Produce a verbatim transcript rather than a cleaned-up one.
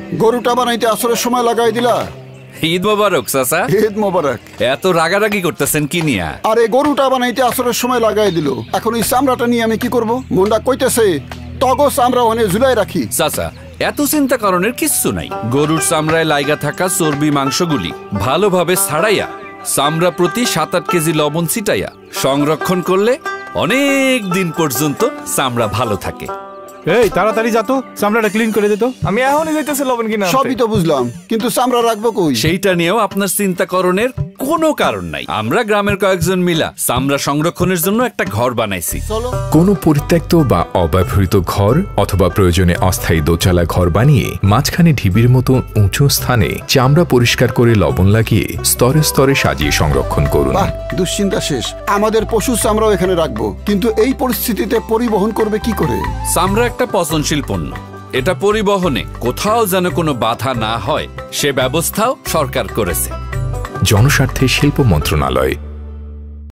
গরুটা বানাইতে আসরের সময় লাগাই দিলা। ঈদ মোবারক চাচা। ঈদ মোবারক। এত রাগারাগি করতেছেন কি নিয়া? আরে গরুটা বানাইতে আসরের সময় লাগাই দিল, এখন এই চামড়াটা নিয়ে আমি কি করব? মনটা কইতেছে তগো চামড়া ওখানে ঝুলাই রাখি। চাচা এত চিন্তা করণের কিচ্ছু নাই। গরুর চামড়ায় লাইগা থাকা চর্বি মাংসগুলি ভালোভাবে ছাড়াইয়া চামড়া প্রতি সাত আট কেজি লবণ ছিটাইয়া সংরক্ষণ করলে অনেক দিন পর্যন্ত চামড়া ভালো থাকে। এই তাড়াতাড়ি যা তো, চামড়াটা ক্লিন করে দে তো। আমি এখনই যাইতেছি লবণ কিনা। সবই তো বুঝলাম, কিন্তু চামড়া রাখবো কই? সেইটা নিয়েও আপনার চিন্তা করণের কোনো কারণ নাই। আমরা গ্রামের কয়েকজন মিলা চামড়া সংরক্ষণের জন্য একটা ঘর বানাইছি। কোনো পরিত্যক্ত বা অব্যবহৃত ঘর অথবা প্রয়োজনে অস্থায়ী দোচালা ঘর বানিয়ে মাঝখানে ঢিবির মতো উঁচু স্থানে চামড়া পরিষ্কার করে লবণ লাগিয়ে স্তরে স্তরে সাজিয়ে সংরক্ষণ করুন। দুশ্চিন্তা শেষ। আমাদের পশু চামড়াও এখানে রাখবো, কিন্তু এই পরিস্থিতিতে পরিবহন করবে কি করে? চামড়া একটা পচনশীল পণ্য, এটা পরিবহনে কোথাও যেন কোনো বাধা না হয় সে ব্যবস্থাও সরকার করেছে। জনস্বার্থে শিল্প মন্ত্রণালয়।